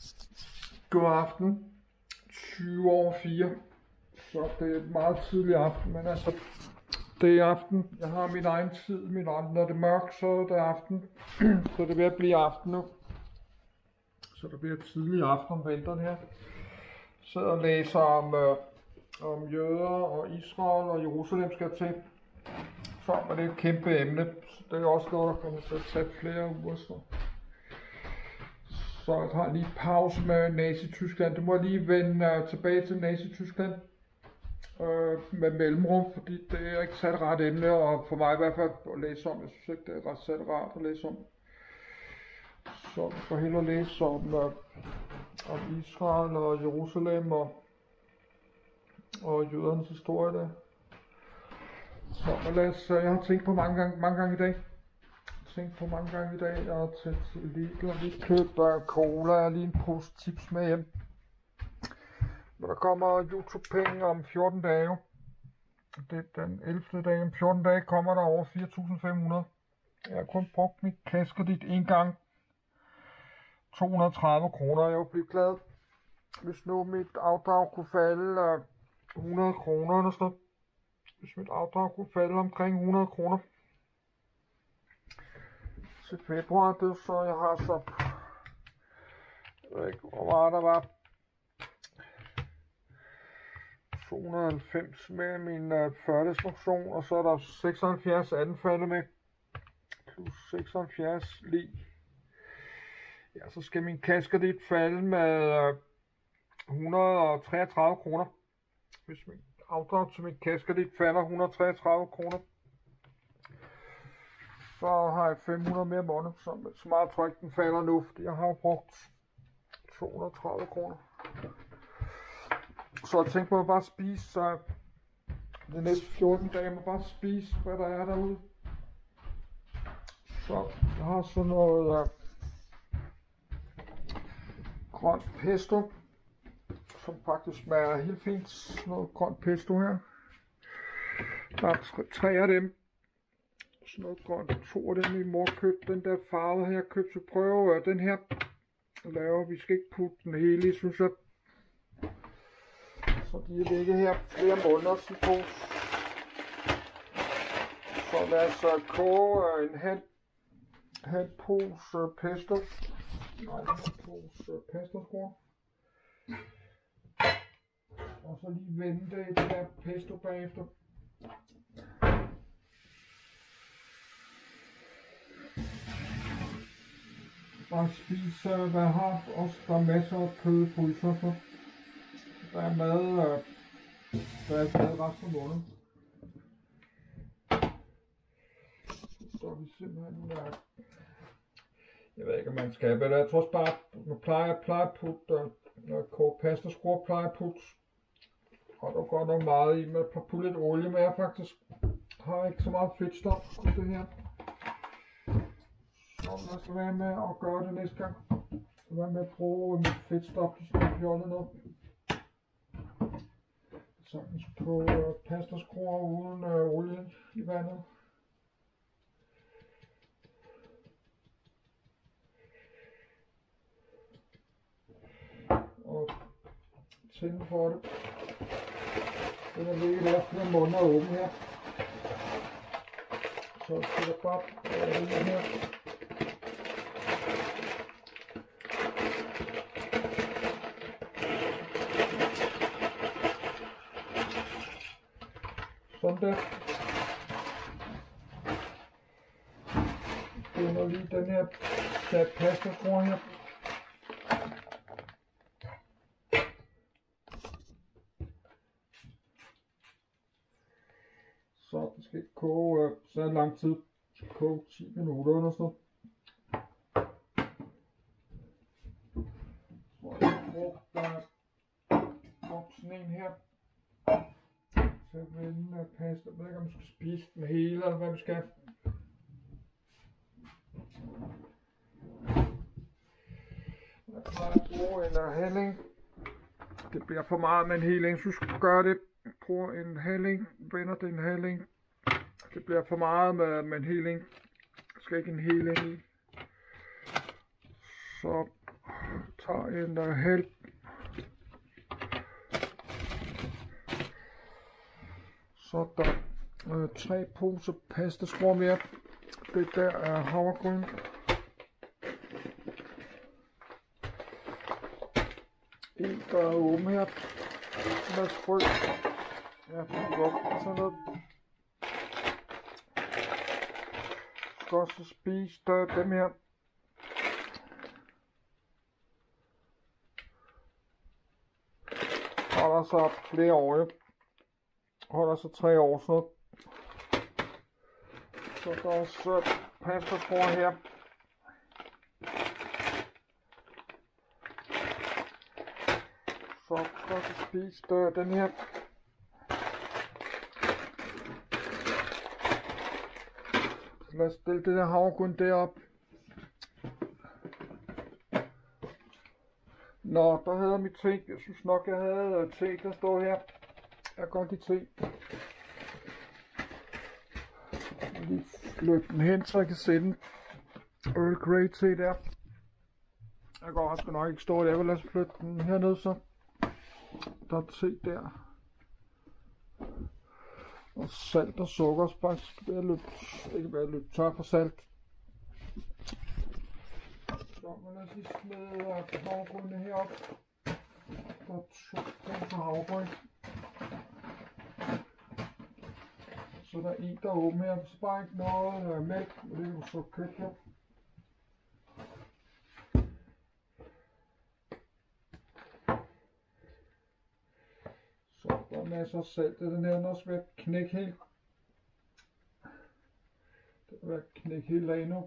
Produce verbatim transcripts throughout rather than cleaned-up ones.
God aften. tyve over fire. Så det er et meget tidlig aften, men altså, det er aften. Jeg har min egen tid. Min egen, når det er mørkt, så er det aften. Så det vil blive aften nu. Så der bliver tidlig aften om vinteren her. Så og læser om, øh, om jøder og Israel og Jerusalem skal til. Så er det et kæmpe emne. Så det er også noget, der kommer til at tage flere uger. Så. Så jeg har lige pause med Nazi-Tyskland. Det må jeg lige vende uh, tilbage til Nazi-Tyskland uh, med mellemrum, fordi det er ikke sat ret emne, og for mig i hvert fald at læse om. Jeg synes ikke, det er ret sat rart at læse om. Så jeg får hellere læse om, uh, om Israel og Jerusalem og, og jødernes historie der. Så lad os, uh, jeg har tænkt på mange gange, mange gange i dag. tænkt på mange gange i dag. Jeg har taget til Lidl og lige købt uh, cola og lige en pose chips med hjem. Men der kommer YouTube-penge om fjorten dage. Det er den ellevte dag. Om fjorten dage kommer der over fire tusind fem hundrede. Jeg har kun brugt mit kassekredit en gang. to hundrede og tredive kroner. Jeg vil blive glad, hvis nu mit afdrag kunne falde uh, hundrede kroner eller sådan. Hvis mit afdrag kunne falde omkring hundrede kroner. Til februar, det er så, jeg har så, jeg ved ikke, hvor meget der var, to hundrede og halvfems med min uh, førtidspension, og så er der seksoghalvfjerds anfaldet med, plus seksoghalvfjerds lige. Ja, så skal min kassekredit falde med uh, et hundrede og treogtredive kroner. Hvis min afdrag til min kassekredit falder et hundrede og treogtredive kroner. Så har jeg fem hundrede mere måned, så, så meget tryk den falder nu, fordi jeg har brugt to hundrede og tredive kroner. Så jeg tænkte på at bare spise, så de næste fjorten dage må bare spise, hvad der er derude. Så jeg har sådan noget uh, grønt pesto, som faktisk smager helt fint. Sådan noget grønt pesto her. Der er tre, tre af dem. Sådan noget grønt, to af dem, min mor købte. Den der farve her købte til prøve. Den her laver, vi skal ikke putte den hele i, synes jeg. Så de er ligget her flere måneder til på. Så lad os uh, koge en halv, halv pose uh, pesto. Nej, en pose uh, pestoskår. Og så lige vende det i det der pesto bagefter. Bare spise, hvad jeg har. Også der er masser af kød på i så for. Der er mad, øh, der er mad resten af måneden. Så står vi simpelthen, øh, jeg ved ikke om man skal, men jeg tror også bare, man plejer, plejer at putte, øh, når jeg koger pasta, skruer, plejer at putte, og der går nok meget i, med at putte lidt olie, men jeg faktisk har ikke så meget fedtstof på det her. Så lad os være med at gøre det næste gang. Så være med at bruge mit fedtstof til sådan fjollet noget. Sagtens på øh, pastaskruer uden øh, olie i vandet. Og tænde for det. Den er ligget der flere måneder åben her. Så skal jeg bare øh, det her. Sådan der. Bunder lige den her der pastaskruer her. Så den skal ikke koge øh, så lang tid. Koge ti minutter eller sådan. Så jeg har brugt øh, sådan en her. Til at vende pasta. Jeg ved ikke om man skal spise den hele eller hvad vi skal. Jeg plejer at bruge en uh, helling. Det bliver for meget med en helling, så skal gøre det. Bruger en helling, vender det en helling. Det bliver for meget med, med en helling. Jeg skal ikke en helling i. Så tager en uh, halv så er der uh, tre poser pastaskruer mere. Det der er havregryn. En der er åben her. En masse frø. Ja, det er godt. Sådan noget. Jeg skal også spise der, dem her. Holder sig flere år. Holder sig tre år så. Så der er også pastaskruer her. Så skal jeg spise der, den her. Lad os stille det der havregryn derop. Nå, der havde jeg mit te. Jeg synes nok, jeg havde te, der står her. Jeg kan godt lide te. Jeg vil lige flytte den hen, så jeg kan se den. Earl Grey te der. Jeg går også nok ikke stå der. Jeg vil lade os flytte den herned så. Der er te der. Og salt og sukker, faktisk være lidt, ikke være lidt tør for salt. Så må jeg lige smide havregrynene heroppe. Der er to poser havregryn. Så der er en, der er åben her. Så bare ikke noget øh, mælk, og det er jo så købt her. Så der er masser af salt. Den her er også ved at knække helt. Det er ved at knække helt af nu.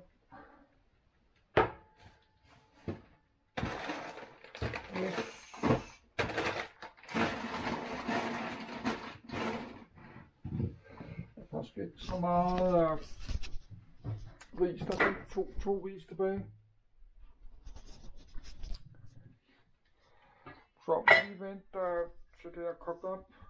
Yes. Der er faktisk ikke så meget uh, ris. Der er to, to ris tilbage. Så vi venter til det er kogt op.